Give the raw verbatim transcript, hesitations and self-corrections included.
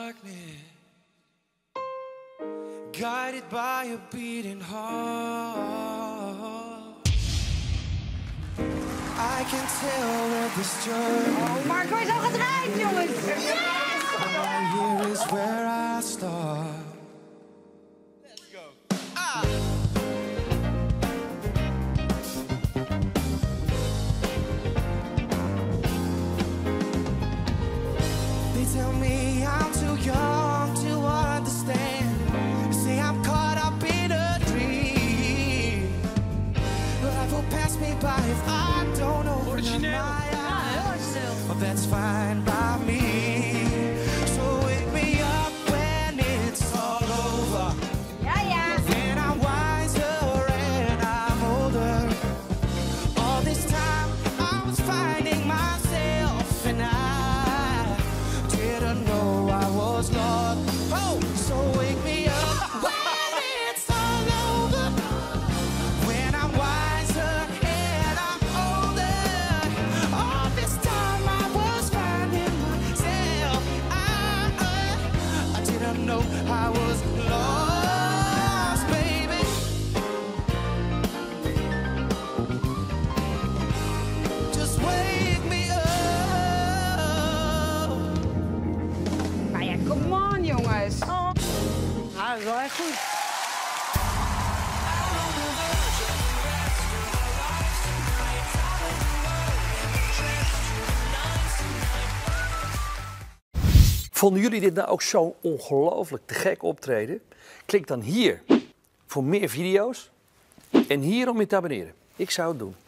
darkness, guided by a beating heart. I can tell that this journey. Oh, Marco is al gedraaid, jongens. Yes! Here is where I start. Let's go. Ah. They tell me I'm too young to understand. Say I'm caught up in a dream. Life will pass me by if I don't open up my eyes. Well, that's fine by me. So wake me up when it's all over. Ja, ja. When I'm wiser and I'm older. All this time I was finding myself and I didn't know I was lost. Oh, so wake me up when it's all over. When I'm wiser and I'm older. All this time I was finding myself. I, I didn't know I was lost, baby. Just wake me up. Nou ja, come on, jongens. Oh. Nou, dat is wel echt goed. Vonden jullie dit nou ook zo ongelooflijk te gek optreden? Klik dan hier voor meer video's en hier om je te abonneren. Ik zou het doen.